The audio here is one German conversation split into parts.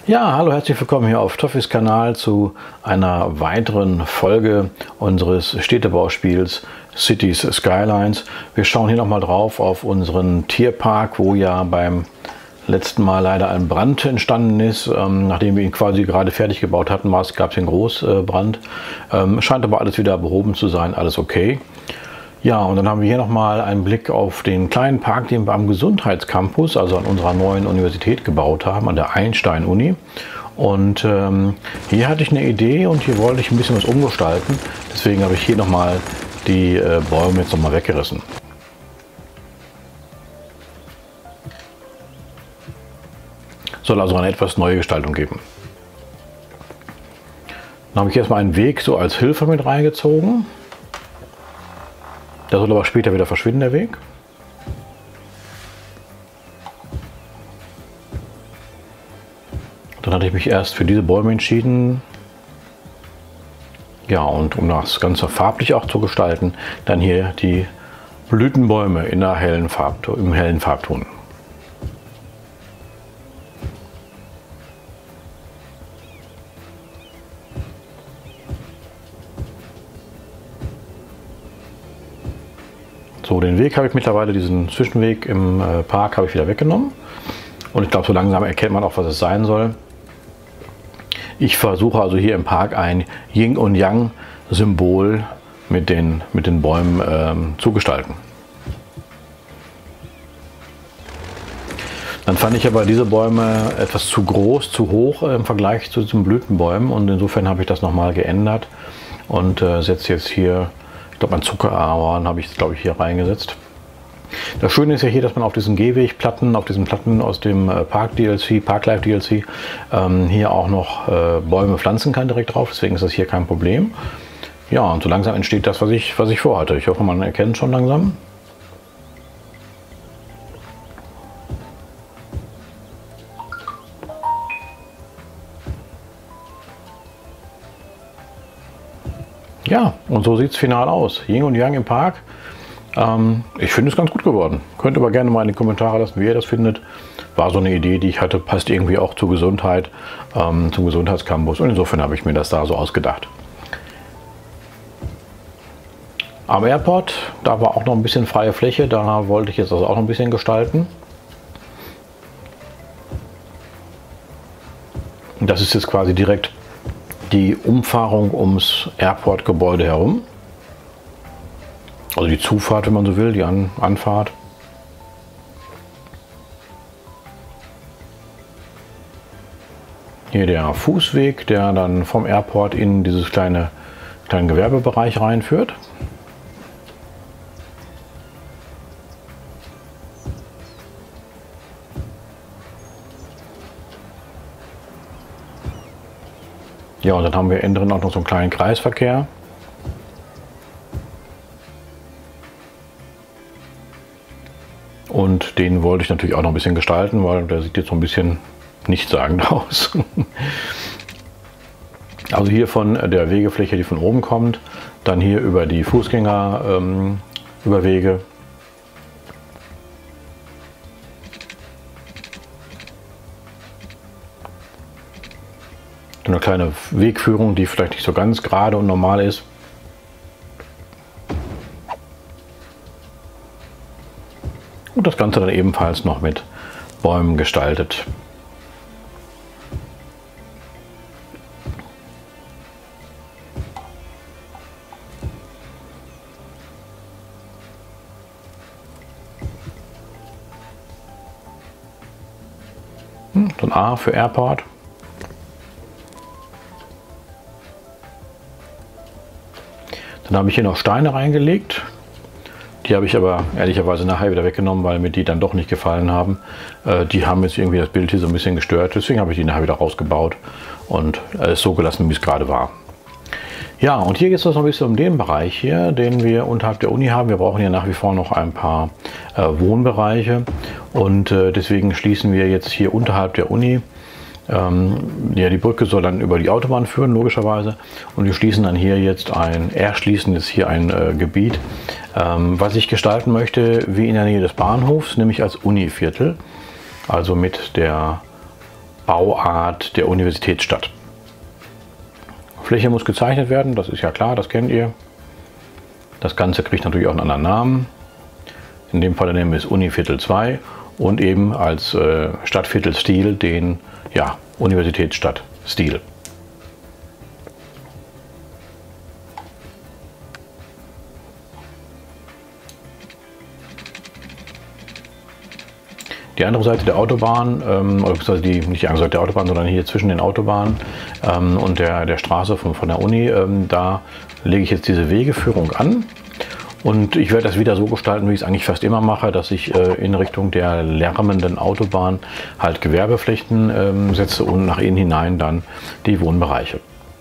Ja, hallo, herzlich willkommen hier auf Toffis Kanal zu einer weiteren Folge unseres Städtebauspiels Cities Skylines. Wir schauen hier nochmal drauf auf unseren Tierpark, wo ja beim letzten Mal leider ein Brand entstanden ist. Nachdem wir ihn quasi gerade fertig gebaut hatten, gab es einen Großbrand. Scheint aber alles wieder behoben zu sein, alles okay. Ja, und dann haben wir hier nochmal einen Blick auf den kleinen Park, den wir am Gesundheitscampus, also an unserer neuen Universität gebaut haben, an der Einstein-Uni. Und hier hatte ich eine Idee und hier wollte ich ein bisschen was umgestalten. Deswegen habe ich hier nochmal die Bäume jetzt nochmal weggerissen. Soll also eine etwas neue Gestaltung geben. Dann habe ich erstmal einen Weg so als Hilfe mit reingezogen. Der soll aber später wieder verschwinden, der Weg. Dann hatte ich mich erst für diese Bäume entschieden. Ja, und um das Ganze farblich auch zu gestalten, dann hier die Blütenbäume in der hellen im hellen Farbton. So, den Weg habe ich mittlerweile, diesen Zwischenweg im Park habe ich wieder weggenommen. Und ich glaube, so langsam erkennt man auch, was es sein soll. Ich versuche also hier im Park ein Yin und Yang Symbol mit den Bäumen zu gestalten. Dann fand ich aber diese Bäume etwas zu groß, zu hoch im Vergleich zu diesen Blütenbäumen. Und insofern habe ich das nochmal geändert und setze jetzt hier, ich glaube, ein Zuckerahorn habe ich, glaube ich, hier reingesetzt. Das Schöne ist ja hier, dass man auf diesen Gehwegplatten, auf diesen Platten aus dem Park-DLC, Parklife-DLC, hier auch noch Bäume pflanzen kann direkt drauf. Deswegen ist das hier kein Problem. Ja, und so langsam entsteht das, was ich vorhatte. Ich hoffe, man erkennt schon langsam. Ja, und so sieht es final aus. Yin und Yang im Park. Ich finde es ganz gut geworden. Könnt aber gerne mal in die Kommentare lassen, wie ihr das findet. War so eine Idee, die ich hatte, passt irgendwie auch zur Gesundheit, zum Gesundheitscampus. Und insofern habe ich mir das da so ausgedacht. Am Airport, da war auch noch ein bisschen freie Fläche. Da wollte ich jetzt also auch noch ein bisschen gestalten. Und das ist jetzt quasi direkt die Umfahrung ums Airport-Gebäude herum. Also die Zufahrt, wenn man so will, die Anfahrt. Hier der Fußweg, der dann vom Airport in dieses kleinen Gewerbebereich reinführt. Ja, und dann haben wir innen drin auch noch so einen kleinen Kreisverkehr. Und den wollte ich natürlich auch noch ein bisschen gestalten, weil der sieht jetzt so ein bisschen nichtssagend aus. Also hier von der Wegefläche, die von oben kommt, dann hier über die Fußgängerüberwege. Eine kleine Wegführung, die vielleicht nicht so ganz gerade und normal ist. Und das Ganze dann ebenfalls noch mit Bäumen gestaltet. So ein A für Airport. Dann habe ich hier noch Steine reingelegt. Die habe ich aber ehrlicherweise nachher wieder weggenommen, weil mir die dann doch nicht gefallen haben. Die haben jetzt irgendwie das Bild hier so ein bisschen gestört. Deswegen habe ich die nachher wieder rausgebaut und es so gelassen, wie es gerade war. Ja, und hier geht es noch ein bisschen um den Bereich hier, den wir unterhalb der Uni haben. Wir brauchen ja nach wie vor noch ein paar Wohnbereiche. Und deswegen schließen wir jetzt hier unterhalb der Uni. Ja, die Brücke soll dann über die Autobahn führen, logischerweise. Und wir schließen dann hier jetzt erschließen jetzt hier ein Gebiet, was ich gestalten möchte, wie in der Nähe des Bahnhofs, nämlich als Univiertel. Also mit der Bauart der Universitätsstadt. Fläche muss gezeichnet werden, das ist ja klar, das kennt ihr. Das Ganze kriegt natürlich auch einen anderen Namen. In dem Fall nennen wir es Univiertel 2 und eben als Stadtviertelstil den Universitätsstadtstil. Die andere Seite der Autobahn, oder nicht die andere Seite der Autobahn, sondern hier zwischen den Autobahnen und der Straße von der Uni, da lege ich jetzt diese Wegeführung an. Und ich werde das wieder so gestalten, wie ich es eigentlich fast immer mache, dass ich in Richtung der lärmenden Autobahn halt Gewerbeflächen setze und nach innen hinein dann die Wohnbereiche.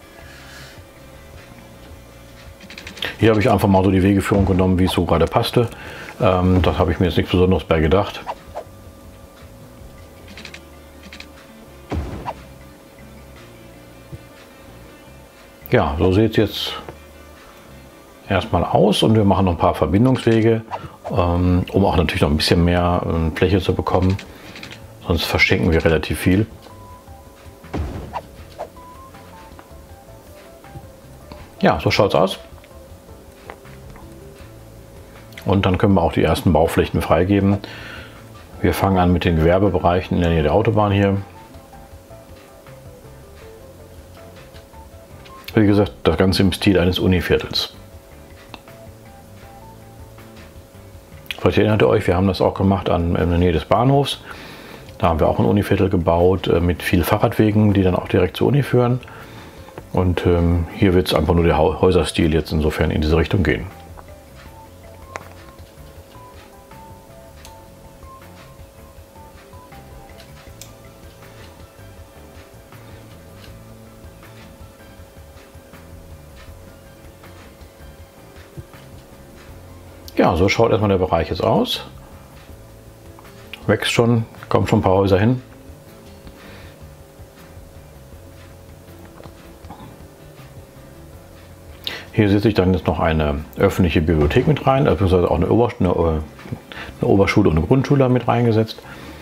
Hier habe ich einfach mal so die Wegeführung genommen, wie es so gerade passte. Das habe ich mir jetzt nichts Besonderes bei gedacht. Ja, so sieht es jetzt erstmal aus und wir machen noch ein paar Verbindungswege, um auch natürlich noch ein bisschen mehr Fläche zu bekommen. Sonst verschenken wir relativ viel. Ja, so schaut es aus. Und dann können wir auch die ersten Bauflächen freigeben. Wir fangen an mit den Gewerbebereichen in der Nähe der Autobahn hier. Wie gesagt, das Ganze im Stil eines Univiertels. Vielleicht erinnert ihr euch, wir haben das auch gemacht in der Nähe des Bahnhofs. Da haben wir auch ein Univiertel gebaut mit viel Fahrradwegen, die dann auch direkt zur Uni führen. Und hier wird es einfach nur der Häuserstil jetzt insofern in diese Richtung gehen. Ja, so schaut erstmal der Bereich jetzt aus. Wächst schon, kommen schon ein paar Häuser hin. Hier setze ich dann jetzt noch eine öffentliche Bibliothek mit rein, beziehungsweise auch eine Oberschule und eine Grundschule mit reingesetzt.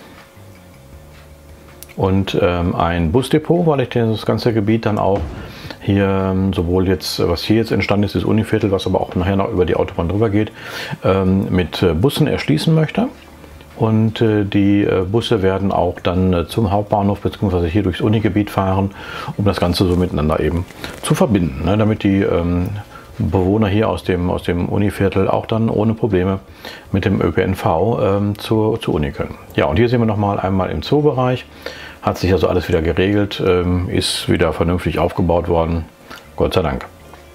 Und ein Busdepot, weil ich das ganze Gebiet dann auch hier sowohl jetzt, was hier jetzt entstanden ist, das Univiertel, was aber auch nachher noch über die Autobahn drüber geht, mit Bussen erschließen möchte. Und die Busse werden auch dann zum Hauptbahnhof bzw. hier durchs Unigebiet fahren, um das Ganze so miteinander eben zu verbinden, ne, damit die Bewohner hier aus dem Univiertel auch dann ohne Probleme mit dem ÖPNV zur Uni können. Ja, und hier sehen wir nochmal einmal im Zoobereich. Hat sich also alles wieder geregelt, ist wieder vernünftig aufgebaut worden, Gott sei Dank.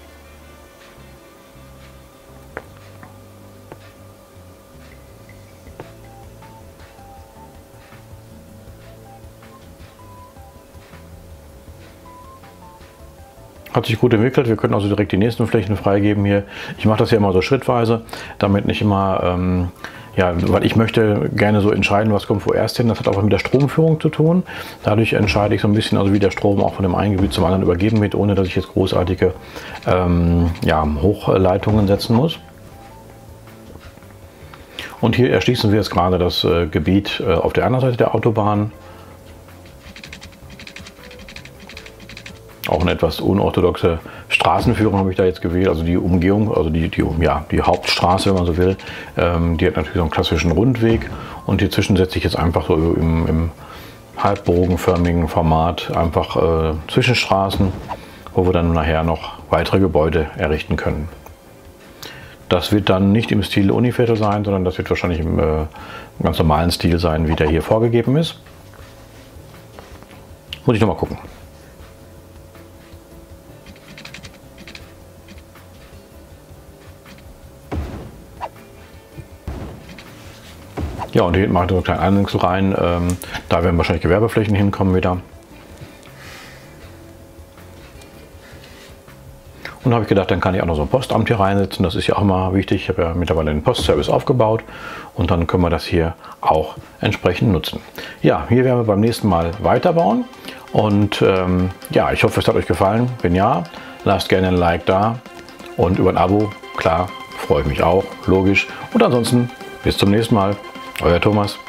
Hat sich gut entwickelt, wir können also direkt die nächsten Flächen freigeben hier. Ich mache das ja immer so schrittweise, damit nicht immer, weil ich möchte gerne so entscheiden, was kommt vorerst hin. Das hat auch mit der Stromführung zu tun. Dadurch entscheide ich so ein bisschen, also wie der Strom auch von dem einen Gebiet zum anderen übergeben wird, ohne dass ich jetzt großartige Hochleitungen setzen muss. Und hier erschließen wir jetzt gerade das Gebiet auf der anderen Seite der Autobahn. Auch eine etwas unorthodoxe Straßenführung habe ich da jetzt gewählt, also die Umgehung, also die Hauptstraße, wenn man so will, die hat natürlich so einen klassischen Rundweg und hier zwischen setze ich jetzt einfach so im halbbogenförmigen Format einfach Zwischenstraßen, wo wir dann nachher noch weitere Gebäude errichten können. Das wird dann nicht im Stil Univiertel sein, sondern das wird wahrscheinlich im ganz normalen Stil sein, wie der hier vorgegeben ist. Muss ich noch mal gucken. Ja, und hier hinten mache ich so einen kleinen Eingang rein. Da werden wahrscheinlich Gewerbeflächen hinkommen wieder. Und da habe ich gedacht, dann kann ich auch noch so ein Postamt hier reinsetzen. Das ist ja auch immer wichtig. Ich habe ja mittlerweile den Postservice aufgebaut. Und dann können wir das hier auch entsprechend nutzen. Ja, hier werden wir beim nächsten Mal weiterbauen. Und ja, ich hoffe, es hat euch gefallen. Wenn ja, lasst gerne ein Like da. Und über ein Abo, klar, freue ich mich auch, logisch. Und ansonsten bis zum nächsten Mal. Euer Thomas.